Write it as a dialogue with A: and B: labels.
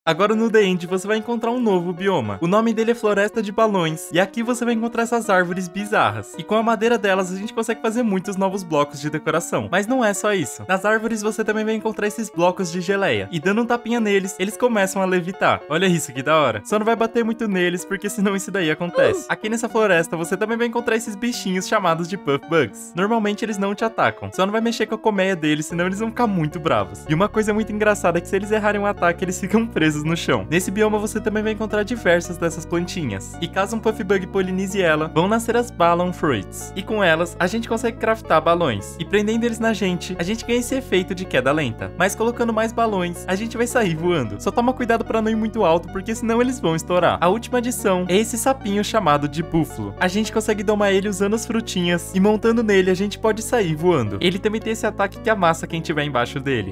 A: Agora no The End você vai encontrar um novo bioma. O nome dele é Floresta de Balões, e aqui você vai encontrar essas árvores bizarras. E com a madeira delas a gente consegue fazer muitos novos blocos de decoração. Mas não é só isso. Nas árvores você também vai encontrar esses blocos de geleia. E dando um tapinha neles, eles começam a levitar. Olha isso que da hora. Só não vai bater muito neles, porque senão isso daí acontece. Aqui nessa floresta você também vai encontrar esses bichinhos chamados de Puff Bugs. Normalmente eles não te atacam. Só não vai mexer com a colmeia deles, senão eles vão ficar muito bravos. E uma coisa muito engraçada é que se eles errarem um ataque, eles ficam presos no chão. Nesse bioma você também vai encontrar diversas dessas plantinhas. E caso um Puff Bug polinize ela, vão nascer as Balloon Fruits. E com elas, a gente consegue craftar balões. E prendendo eles na gente, a gente ganha esse efeito de queda lenta. Mas colocando mais balões, a gente vai sair voando. Só toma cuidado pra não ir muito alto, porque senão eles vão estourar. A última adição é esse sapinho chamado de búfalo. A gente consegue domar ele usando as frutinhas, e montando nele a gente pode sair voando. Ele também tem esse ataque que amassa quem tiver embaixo dele.